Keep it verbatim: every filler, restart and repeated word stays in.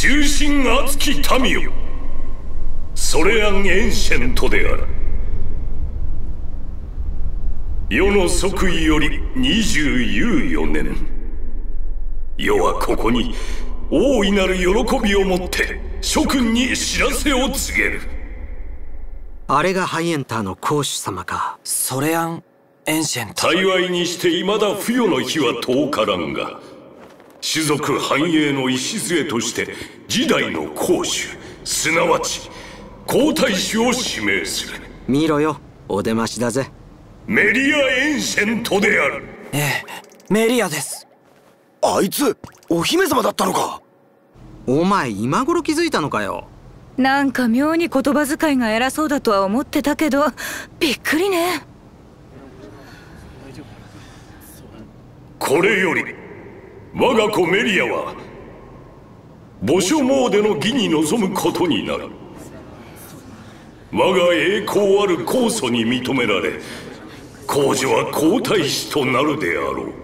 忠心熱き民よ、ソレアン・エンシェントである。世の即位よりにじゅう有余年、世はここに大いなる喜びをもって諸君に知らせを告げる。 あれがハイエンターの公主様か。 ソレアン・エンシェント。 幸いにして未だ付与の日は遠からんが、種族繁栄の礎として次代の公主、すなわち皇太子を指名する。 見ろよ、お出ましだぜ。 メリア・エンシェントである。 ええ、メリアです。 あいつお姫様だったのか。 お前今頃気づいたのかよ。 なんか妙に言葉遣いが偉そうだとは思ってたけど、びっくりね。 これより我が子メリアは墓所詣の儀に臨むことになる。我が栄光ある皇祖に認められ、皇女は皇太子となるであろう。